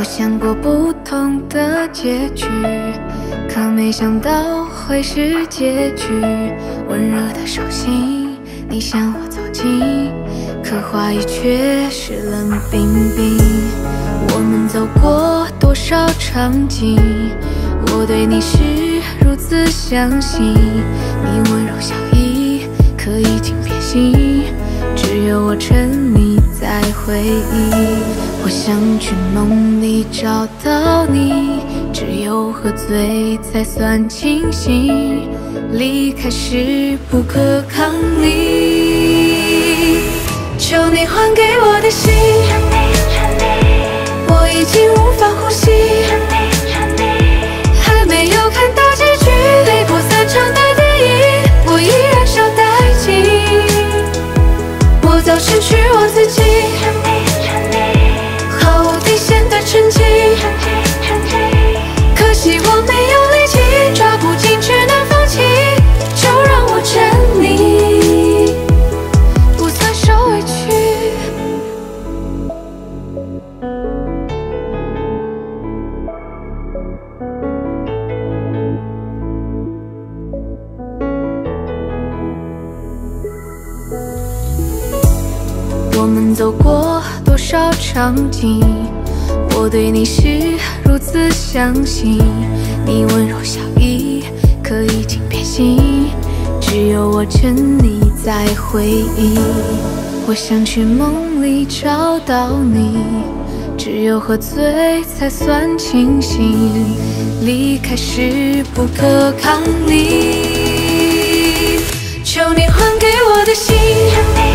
想过不同的结局，可没想到会是结局。温热的手心，你向我走近，可话语却是冷冰冰。我们走过多少场景，我对你是如此相信。你温柔笑意，可以尽变心，只有我沉溺在回忆。我想去梦里找到你，只有喝醉才算清醒，离开时不可抗力。求你还给我的心，我已经无法呼吸，还没有看到结局，泪破散场的电影，我依然少殆尽。我早失去我自己，毫无底线的沉寂，可惜我没有力气，抓不紧只能放弃，就让我沉溺，不算受委屈。我们走过多少场景，我对你是如此相信。你温柔笑意，可以尽变心，只有我沉溺在回忆。我想去梦里找到你，只有喝醉才算清醒，离开时不可抗力。求你还给我的心，